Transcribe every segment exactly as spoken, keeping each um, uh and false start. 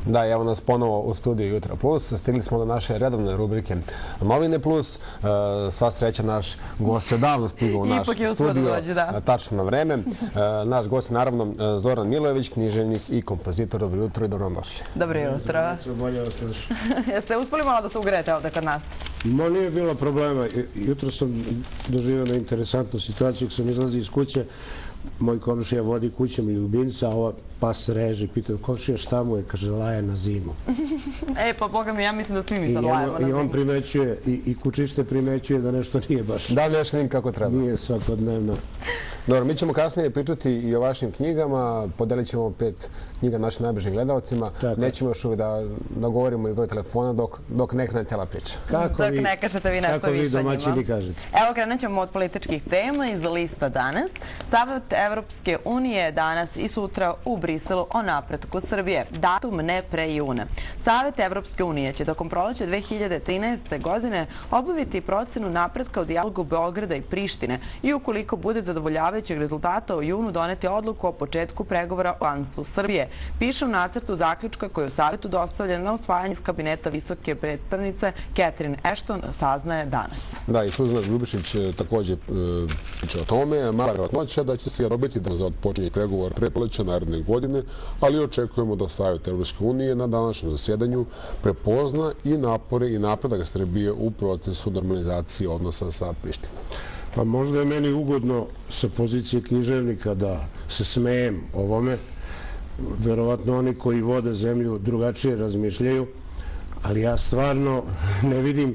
Da, evo nas ponovo u studiju Jutra Plus. Stigli smo do naše redovne rubrike Novine Plus. Sva sreća, naš gost je davno stigao u naš studio. Tačno na vreme. Naš gost je naravno Zoran Milojević, književnik i kompozitor. Dobro jutro i dobro vam došli. Dobro jutro. Bolje vas slušam. Jeste uspeli malo da se ugrete ovde kod nas? Ma nije bilo problema. Jutro sam doživio na interesantnu situaciju. Kad sam izlazio iz kuće, moj komšija vodi kućom ljubimca, a ova pas reže. Pitao komšija šta mu je, kaže, laje na zimu. E, pa boga mi, ja mislim da svi mi sad lajemo na zimu. I on primećuje, i kućište primećuje da nešto nije baš... Da li još nim kako treba? Nije svakodnevno. Dobro, mi ćemo kasnije pričati i o vašim knjigama. Podelit ćemo pet knjiga našim najbližim gledalcima. Nećemo još uvijek da govorimo i broj telefona dok ne krene cijela priča. Dok ne kažete vi nešto više o njima. Kako vi domaćini kažete? Evo, krenut ćemo od političkih tema iz lista danas. Savet Evropske unije danas i sutra u Briselu o napretku Srbije. Datum ne pre juna. Savet Evropske unije će tokom proleća dve hiljade trinaeste. godine obaviti procenu napretka u dijalogu Beograda i Prištine i ukoliko bude zadovoljavajućeg rezultata u junu doneti odluku o početku pregovora o članstvu Srbije. Piše u nacrtu zaključka koji je u Savetu dostavljen na usvajanje iz kabineta visoke predstavnice Catherine Ashton, saznaje danas. Da, i Suzana Ljubišić također priča o tome. Mala vjerojatnoća da će se dobiti za odpočinje pregovor pre proleća naredne godine, ali očekujemo da Savet Evropske unije na današnjem zasjedanju prepozna i napore i napredak Srbije u procesu normalizacije odnosa sa Prištinom. Pa možda je meni ugodno sa pozicije književnika da se smejem ovome. Verovatno oni koji vode zemlju drugačije razmišljaju, ali ja stvarno ne vidim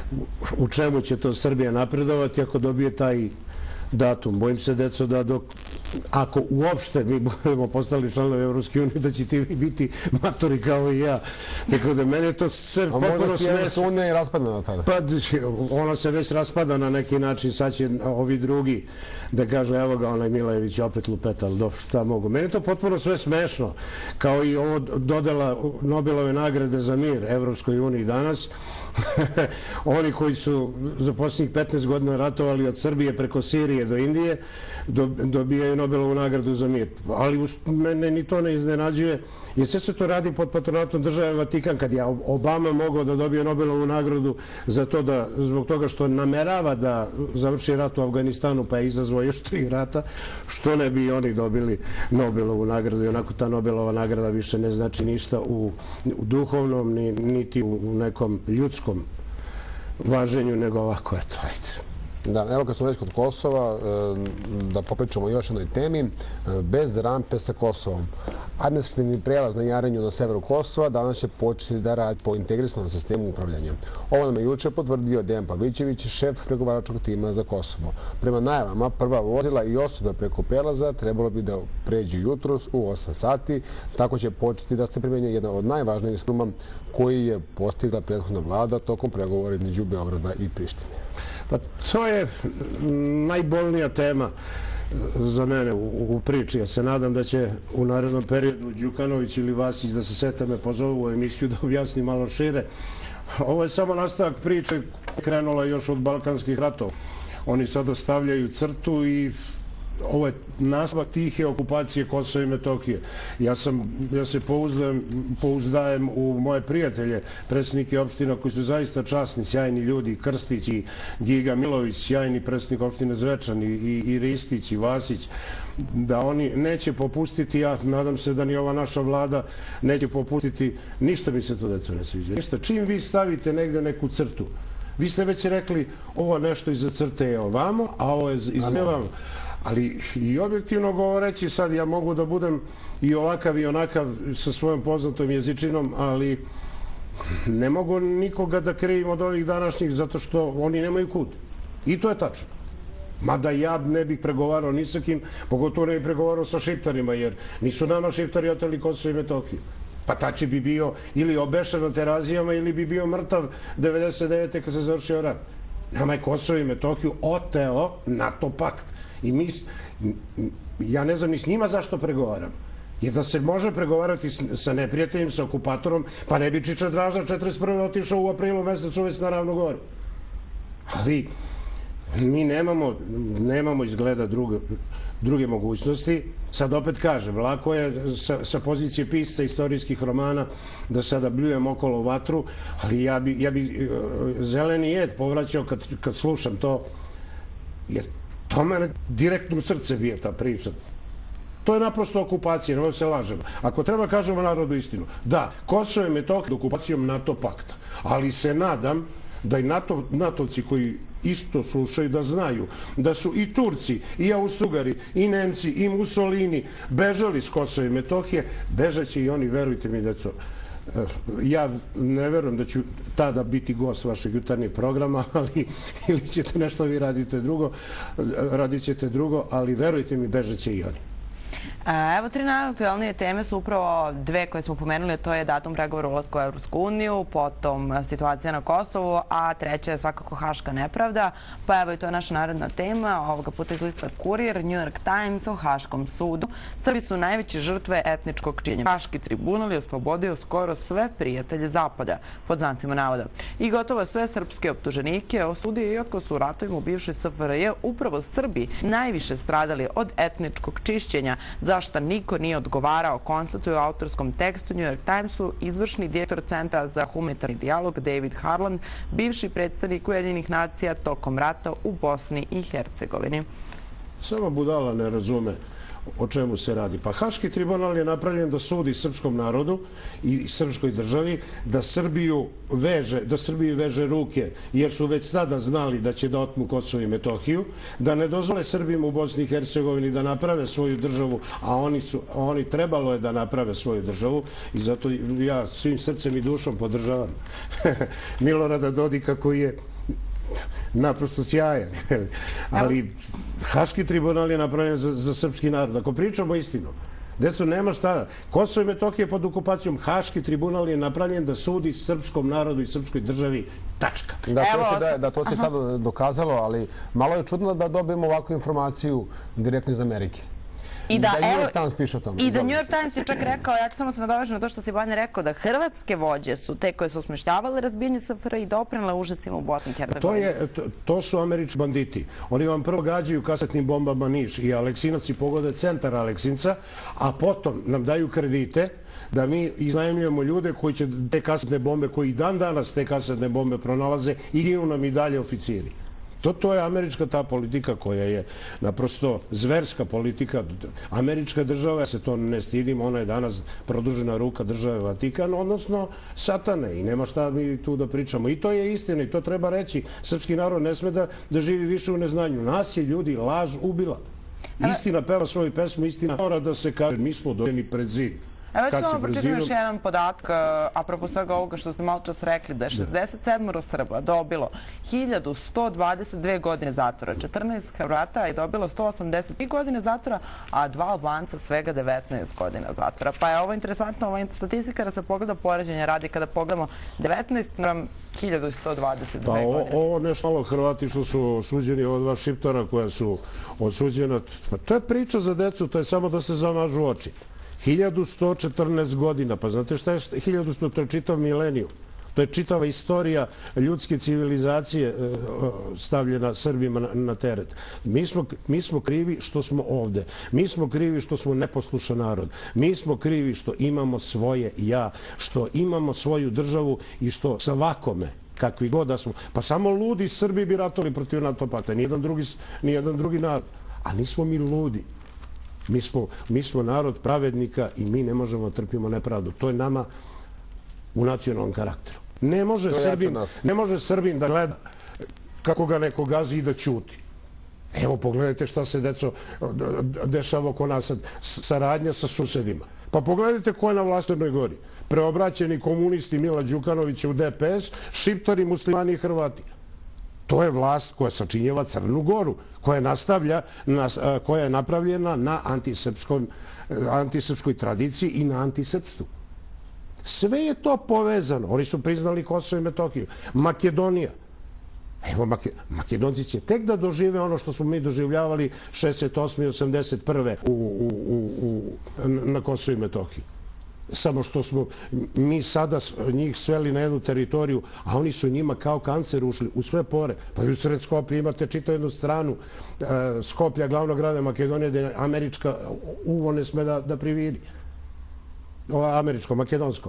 u čemu će to Srbija napredovati ako dobije taj datum. Bojim se, deco, da dok, ako uopšte mi budemo postali članovi Evropske unije, da ćete vi biti matori kao i ja. Tako da mene to sve potpuno smesa. A možda se Evropska unija i raspada na tada? Pa ona se već raspada na neki način. Sad će ovi drugi da kažu, evo ga, onaj Milojević opet lupeta, ali šta mogu. Mene to potpuno sve smešno. Kao i ovo dodela Nobelove nagrade za mir Evropskoj uniji danas. Oni koji su za posljednjih petnaest godina ratovali od Srbije preko Sirije do Indije dobijaju Nobelovu nagradu za mir. Ali mene ni to ne iznenađuje, jer sve se to radi pod patronatom države Vatikan. Kad je Obama mogao da dobije Nobelovu nagradu za to da, zbog toga što namerava da završi rat u Afganistanu pa je izazvao još tri rata, što ne bi oni dobili Nobelovu nagradu? I onako ta Nobelova nagrada više ne znači ništa u duhovnom niti u nekom ljudskom važenju, nego ovako, eto, ajde. Da, evo kad smo već kod Kosova, da popričamo o još jednoj temi, bez rampe sa Kosovom. Administrativni prelaz na Jarenju na severu Kosova danas će početi da radi po integrisanom sistemu upravljanja. Ovo nam je juče potvrdio Dejan Pavićević, šef pregovaračkog tima za Kosovo. Prema najavama, prva vozila i osobe preko prelaza trebalo bi da pređu jutros u osam sati. Tako će početi da se primjenjuje jedna od najvažnijih sporazuma koji je postigla prethodna vlada tokom pregovora između Beograda i Prištine. Pa to je najbolnija tema za mene u priči. Ja se nadam da će u narednom periodu Đukanović ili Vasić da se sete me pozovu u emisiju da objasni malo šire. Ovo je samo nastavak priče koja je krenula još od Balkanskih ratova. Oni sada stavljaju crtu i ovo je nastavak tihe okupacije Kosova i Metohije. Ja se pouzdajem u moje prijatelje, predsjednike opština koji su zaista časni, sjajni ljudi, Krstić i Giga Milović, sjajni predsjednik opštine Zvečan i Ristić i Vasić, da oni neće popustiti. Ja nadam se da ni ova naša vlada neće popustiti. Ništa mi se to, deco, ne sviđa. Ništa. Čim vi stavite negde neku crtu, vi ste već rekli ovo nešto iza crte je ovamo, a ovo je iza ovamo. Ali i objektivno govoreći, sad ja mogu da budem i ovakav i onakav sa svojom poznatom jezičinom, ali ne mogu nikoga da krivim od ovih današnjih zato što oni nemaju kud. I to je tačno. Mada ja ne bih pregovarao ni sa kim, pogotovo ne bih pregovarao sa Šiptarima, jer nisu nama Šiptari oteli Kosovo i Metohiju. Pa tači bi bio ili obešen na Terazijama ili bi bio mrtav devedeset devete kad se završio rat. Nama je Kosovo i Metohiju oteo NATO pakt. I mi, ja ne znam ni s njima zašto pregovaram. Jer da se može pregovarati sa neprijateljem, sa okupatorom, pa ne bi Čiča Draža četrdeset prve otišao u aprilu mesecu već na Ravnu Goru. Ali mi nemamo, nemamo izgleda druge mogućnosti. Sad opet kažem, lako je sa, sa pozicije pisca istorijskih romana da sada bljujem okolo vatru, ali ja bi, ja bi zeleni jed povraćao kad, kad slušam to, jer to mene direktno u srce bije ta priča. To je naprosto okupacija, nemoj se lažemo. Ako treba kažemo narodu istinu, da, Kosovo je Metohija okupacijom NATO pakta, ali se nadam da i NATO, natovci koji isto slušaju da znaju da su i Turci, i Austro-Ugari, i Nemci, i Mussolini bežali s Kosova i Metohije, bežaće i oni, verujte mi, deco. Ja ne verujem da ću tada biti gost vašeg jutarnjeg programa, ali ili ćete nešto vi radite drugo, radit ćete drugo, ali verujte mi, bežaće i oni. Evo, tri najaktualnije teme su upravo dve koje smo pomenuli, to je datum pregovora ulaska u Evropsku uniju, potom situacija na Kosovu, a treća je svakako haška nepravda. Pa evo i to je naša narodna tema, ovoga puta iz lista Kurir, New York Times o Haškom sudu. Srbi su najveće žrtve etničkog činjenja. Haški tribunal je oslobodio skoro sve prijatelje Zapada, pod znacima navoda. I gotovo sve srpske optuženike osudio, iako su u ratovima u bivšoj S F R J upravo Srbi najviše stradali od etničkog čišćenja, zašto niko nije odgovarao, konstatuje u autorskom tekstu New York Timesu izvršni direktor Centra za humanitarni dijalog David Harlan, bivši predstavnik Ujedinjenih nacija tokom rata u Bosni i Hercegovini. Samo budala ne razume o čemu se radi. Pa Haški tribunal je napravljen da sudi srpskom narodu i srpskoj državi, da Srbiju veže, da Srbiju veže ruke, jer su već tada znali da će da otmu Kosovo i Metohiju, da ne dozvole Srbima u Bosni i Hercegovini da naprave svoju državu, a oni su, oni trebalo je da naprave svoju državu i zato ja svim srcem i dušom podržavam Milorada Dodika koji je naprosto sjajan. Ali Haški tribunal je napravljen za, za srpski narod. Ako pričamo istinu, deco, nema šta. Kosovo i Metohija pod okupacijom, Haški tribunal je napravljen da sudi srpskom narodu i srpskoj državi. Tačka. Da, to se, da, da to se sad dokazalo, ali malo je čudno da dobijemo ovakvu informaciju direktno iz Amerike. I da, da New York Times piše o tome. I da New York Times je čak rekao, ja ću samo se nadovežiti na to što si Banja rekao, da hrvatske vođe su te koje su osmišljavale razbijanje S F R J i doprinele užasima u Bosni i Hercegovini. To, je, to, to su američki banditi. Oni vam prvo gađaju kasetnim bombama Niš i Aleksinac i pogode centar Aleksinca, a potom nam daju kredite da mi iznajmljujemo ljude koji će te kasetne bombe, koji dan danas te kasetne bombe pronalaze i ginu nam i dalje oficiri. To, to je američka ta politika koja je naprosto zverska politika. Američka država, ja se to ne stidim, ona je danas produžena ruka države Vatikan, odnosno satane i nema šta mi tu da pričamo. I to je istina i to treba reći. Srpski narod ne sme da, da živi više u neznanju. Nas je ljudi laž ubila. Istina peva svoju pesmu, istina mora da se kaže. Mi smo dojeni pred zid. Evo ću samo pročitam još jedan podatak, apropo svega ovoga što ste malo čas rekli, da je šezdeset sedam Srba dobilo hiljadu sto dvadeset dve godine zatvora, četrnaest Hrvata je dobilo sto osamdeset tri godine zatvora, a dva Albanca svega devetnaest godina zatvora. Pa je ovo interesantno, ova statistika da se pogleda poređenja radi kada pogledamo devetnaest naspram hiljadu sto dvadeset dve pa, godine. Ovo nešto malo Hrvati što su osuđeni od dva Šiptara koja su osuđena, pa to je priča za decu, to je samo da se zamažu oči. hiljadu sto četrnaest godina, pa znate šta je hiljadu sto, to je čitav milenijum. To je čitava istorija ljudske civilizacije stavljena Srbima na, na teret. Mi smo, mi smo krivi što smo ovde. Mi smo krivi što smo neposlušan narod. Mi smo krivi što imamo svoje ja, što imamo svoju državu i što svakome, kakvi god da smo, pa samo ludi Srbi bi ratovali protiv NATO pakta, nijedan drugi, nijedan drugi narod. A nismo mi ludi. Mi smo, mi smo narod pravednika i mi ne možemo da trpimo nepravdu. To je nama u nacionalnom karakteru. Ne može, Srbin, ne može Srbin da gleda kako ga neko gazi i da ćuti. Evo, pogledajte šta se, deco, dešava oko nas sad. Saradnja sa susedima. Pa pogledajte ko je na vlasti u Crnoj Gori. Preobraćeni komunisti Mila Đukanovića u D P S, Šiptari, muslimani i Hrvati. To je vlast koja sačinjava Crnu Goru, koja, nastavlja, koja je napravljena na antisrpskoj tradiciji i na antisrpstvu. Sve je to povezano. Oni su priznali Kosovo i Metohiju. Makedonija. Evo, Makedonci će tek da dožive ono što smo mi doživljavali šezdeset osme i osamdeset prve u, u, u, na Kosovo i Metohiji. Samo što smo mi sada njih sveli na jednu teritoriju, a oni su njima kao kancer ušli u sve pore. Pa i u sred Skoplja imate čitav jednu stranu Skoplja, glavnog grada Makedonije, gde američka uvo ne sme da prividi. Američko, makedonsko.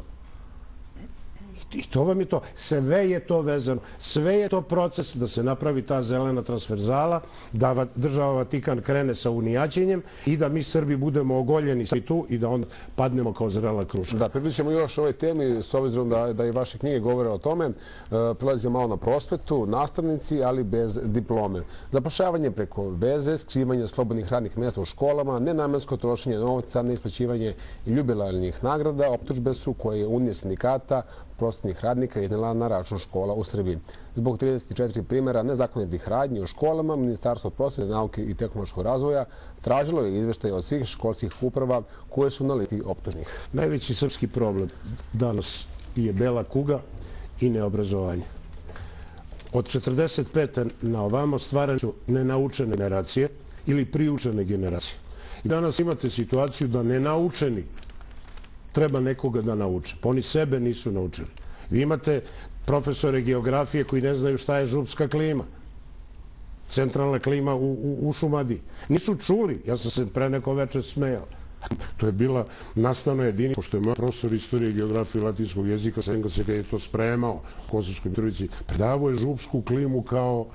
I to vam je to. Sve je to vezano. Sve je to proces da se napravi ta zelena transverzala, da država Vatikan krene sa unijaćenjem i da mi Srbi budemo ogoljeni svi tu i da onda padnemo kao zrela kruška. Da, približimo još ovoj temi, s obzirom da i vaše knjige govore o tome. Prelazimo malo na prosvetu, nastavnici, ali bez diplome. Zapošljavanje preko veze, skrivanje slobodnih radnih mjesta u školama, nenamensko trošenje novca, neisplaćivanje jubilarnih nagrada, optužbe su koje Unija sindikata prosvetnih radnika iznela na račun škola u Srbiji. Zbog trideset četiri primjera nezakonitih radnji u školama, Ministarstvo prosvete, nauke i tehnološkog razvoja tražilo je izveštaj od svih školskih uprava koje su na listi optužnih. Najveći srpski problem danas je bela kuga i neobrazovanje. Od četrdeset pete na ovamo stvarane su nenaučene generacije ili priučene generacije. I danas imate situaciju da nenaučeni treba nekoga da nauče. Pa oni sebe nisu naučili. Vi imate profesore geografije koji ne znaju šta je župska klima. Centralna klima u Šumadiji. Nisu čuli. Ja sam se pre neko večer smejao. To je bila nastavna jedinica, pošto je moj profesor istorije, geografije i latinskog jezika, sam ga se kada je to spremao u Kosovskoj Mitrovici, predavao je župsku klimu kao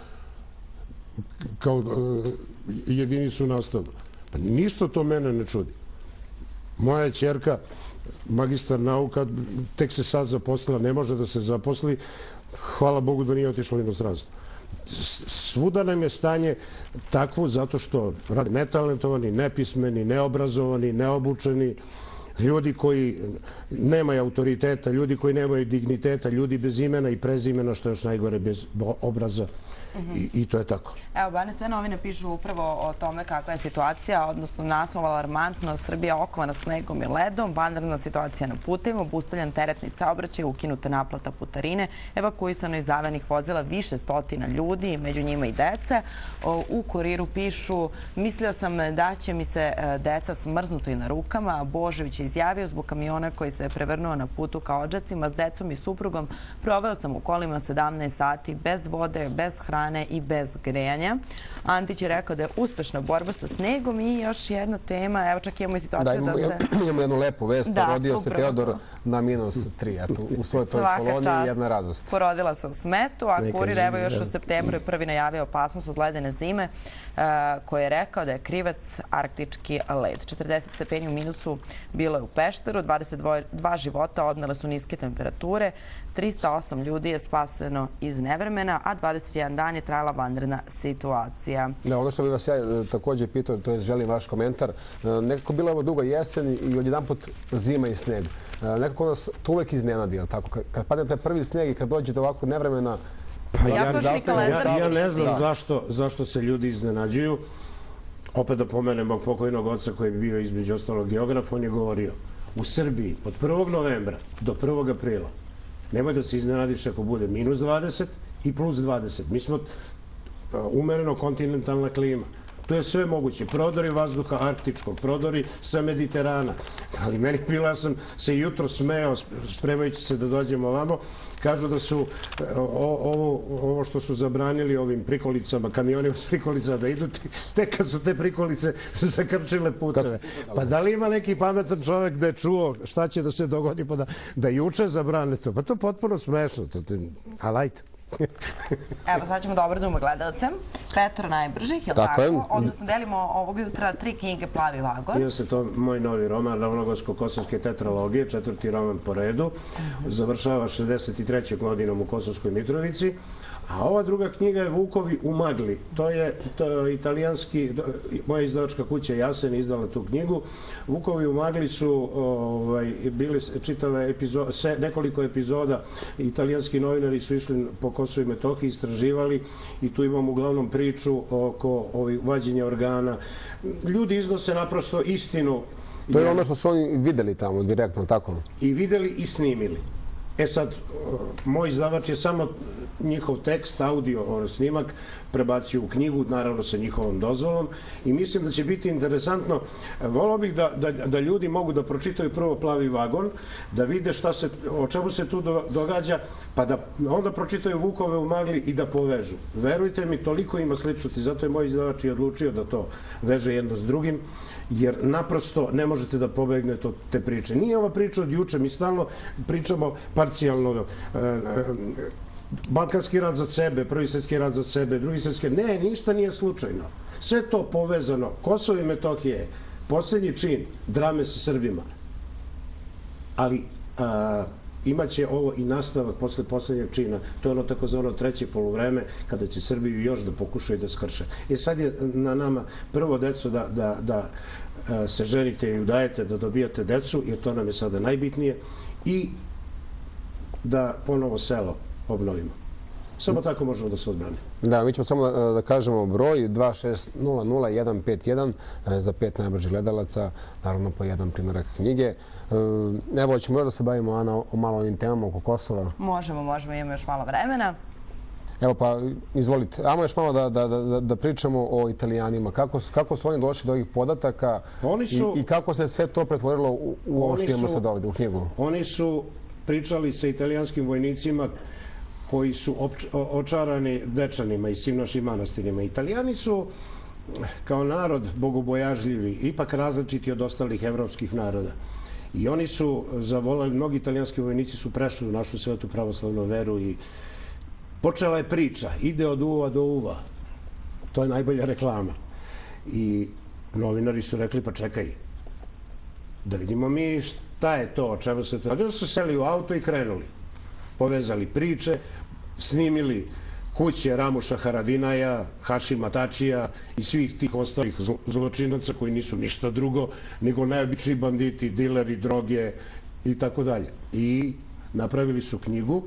kao jedinicu nastavnu. Pa ništa to mene ne čudi. Moja ćerka, magistar nauka, tek se sad zaposlila, ne može da se zaposli. Hvala Bogu da nije otišla u inostranstvo. Svuda nam je stanje takvo zato što rade netalentovani, nepismeni, neobrazovani, neobučeni, ljudi koji nemaju autoriteta, ljudi koji nemaju digniteta, ljudi bez imena i prezimena, što je još najgore, bez obraza. I to je tako. Evo, Bane, sve novine pišu upravo o tome kakva je situacija, odnosno naslov alarmantno, Srbija okovana snegom i ledom, vanredna situacija na putevima, obustavljen teretni saobraćaj, ukinuta naplata putarine, evakuisano iz zavenih vozila više stotina ljudi, među njima i dece. U Kuriru pišu, mislio sam da će mi se deca smrznuti na rukama, Božević je izjavio zbog kamiona koji se je prevrnuo na putu ka Odžacima s decom i suprugom, proveo sam u kolima sedamnaest sati bez vode, bez hrane i bez grejanja. Antić je rekao da je uspešna borba sa snegom i još jedna tema, evo čak imamo i situaciju da se... Imamo jednu lepu vest, rodio se Teodor na minus tri, u svojoj toj koloniji, jedna radost. Porodila se u smetu, a Kurir evo još u septembru je prvi najavio opasnost od ledene zime, koji je rekao da je krivac arktički led. četrdeset stepeni u minusu bilo je u Pešteru, dvadeset dva života odnele su niske temperature, trista osam ljudi je spaseno iz nevremena, a dvadeset jedan dan je trajala vanredna situacija. Da, ono što bih vas ja također pitao, to je želim vaš komentar, nekako bila ovo duga jesen i odjedan put zima i sneg. Nekako nas to uvek iznenadi, ali tako? Kad padne taj prvi sneg i kad dođe do ovako nevremena... Ja ne znam zašto se ljudi iznenađuju. Opet da pomenem mog pokojnog oca koji je bio između ostalog geograf, on je govorio u Srbiji od prvog novembra do prvog aprila nemoj da se iznenadiš ako bude minus dvadeset i plus dvadeset. Mi smo umereno kontinentalna klima. To je sve moguće. Prodori vazduha arktičkog, prodori sa Mediterana. Ali meni bilo, ja sam se jutro smeo, spremajući se da dođemo ovamo, kažu da su ovo što su zabranili ovim prikolicama, kamionima s prikolicama da idu, tek kad su te prikolice zakrčile puteve. Pa da li ima neki pametan čovek da je čuo šta će da se dogodi pa da juče zabrane to? Pa to je potpuno smešno. A lajte. Evo, sad ćemo da obradujemo gledalce. Petar najbržih, je li tako? Odnosno, delimo ovog jutra tri knjige Plavi vagon. Bio se to moj novi roman, Ravnogorsko-kosovske tetralogije, četvrti roman po redu. Završava šezdeset trećom godinom u Kosovskoj Mitrovici. A ova druga knjiga je Vukovi u magli. To je italijanski, moja izdavačka kuća Jasen izdala tu knjigu. Vukovi u magli su bili čitave nekoliko epizoda. Italijanski novinari su išli po Kosovu i Metohiji, istraživali i tu imamo uglavnom priču oko vađenja organa. Ljudi iznose naprosto istinu. To je ono što su oni videli tamo direktno, tako? I videli i snimili. E sad, moj izdavač je samo njihov tekst, audio snimak prebacio u knjigu, naravno sa njihovom dozvolom, i mislim da će biti interesantno. Volao bih da, da, da ljudi mogu da pročitaju prvo Plavi vagon, da vide šta se, o čemu se tu do, događa, pa da onda pročitaju Vukove u magli i da povežu. Verujte mi, toliko ima sličnosti, zato je moj izdavač i odlučio da to veže jedno s drugim, jer naprosto ne možete da pobegnete od te priče. Nije ova priča od juče, mi stalno pričamo parcijalno, Balkanski rat za sebe, Prvi svjetski rat za sebe, Drugi svjetski... Ne, ništa nije slučajno. Sve to povezano. Kosovo i Metohija je posljednji čin drame sa Srbima. Ali a, imaće ovo i nastavak posle posljednjeg čina. To je ono takozvano treće poluvreme kada će Srbiju još da pokušaju da skrše. E sad je na nama prvo, deco, da, da, da a, se ženite i udajete, da dobijate decu, jer to nam je sada najbitnije, i da ponovo selo obnovimo. Samo tako možemo da se odbrani. Da, mi ćemo samo da, da kažemo broj dva šest nula nula jedan pet jedan za pet najbržih gledalaca, naravno po jedan primjerak knjige. Evo, ćemo još da se bavimo, Ana, o malo ovim temama oko Kosova. Možemo, možemo, imamo još malo vremena. Evo pa, izvolite. Ajmo još malo da, da, da, da pričamo o Italijanima. Kako, kako su oni došli do ovih podataka oni su, i, i kako se sve to pretvorilo u, u ovo što imamo sad ovdje u knjigu? Oni su pričali sa italijanskim vojnicima koji su očarani Dečanima i svim našim manastirima. Italijani su kao narod bogobojažljivi, ipak različiti od ostalih evropskih naroda. I oni su zavoleli, mnogi italijanski vojnici su prešli u našu svetu pravoslavnu veru i počela je priča, ide od uva do uva. To je najbolja reklama. I novinari su rekli, pa čekaj, da vidimo mi šta je to, o čemu se to... Onda su seli u auto i krenuli. Povezali priče, snimili kuće Ramuša Haradinaja, Hašima Tačija i svih tih ostalih zločinaca koji nisu ništa drugo nego najobičniji banditi, dileri, droge i tako dalje. I napravili su knjigu.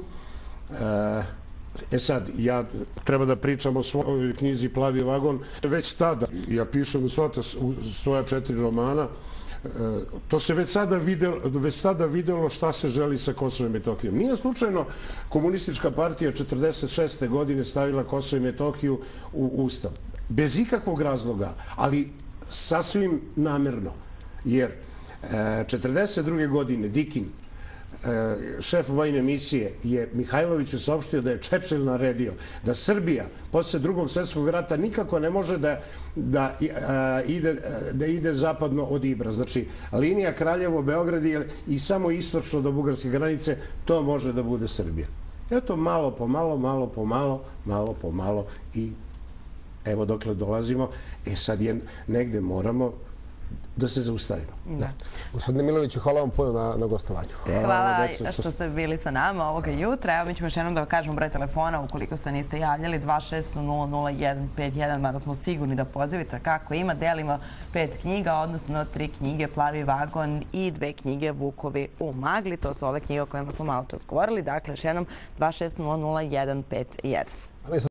E sad, ja treba da pričam o svojoj knjizi Plavi vagon. Već tada, ja pišem u svoja četiri romana, to se već sada videlo, već tada videlo šta se želi sa Kosovom i Metohijom. Nije slučajno komunistička partija četrdeset šeste godine stavila Kosovo i Metohiju u Ustav. Bez ikakvog razloga, ali sasvim namerno. Jer četrdeset druge godine Dikin, šef vojne misije, je Mihajloviću saopštio da je Čečel naredio da Srbija posle drugog svjetskog rata nikako ne može da, da, ide, da ide zapadno od Ibra. Znači, linija Kraljevo-Beograd i samo istočno do bugarske granice, to može da bude Srbija. Eto, malo po malo, malo po malo, malo po malo i evo dokle dolazimo. E sad je negde moramo da se zaustavimo. Da. Gospodine Miloviću, hvala vam puno na, na gostovanju. Hvala što ste bili sa nama ovoga jutra. Evo mi ćemo još jednom da kažemo broj telefona ukoliko se niste javljali, dva šest nula nula jedan pet jedan, mada smo sigurni da pozivite kako ima. Delimo pet knjiga, odnosno tri knjige Plavi vagon i dve knjige Vukovi u magli. To su ove knjige o kojima smo malo čas govorili. Dakle, još jednom dva šest nula nula jedan pet jedan.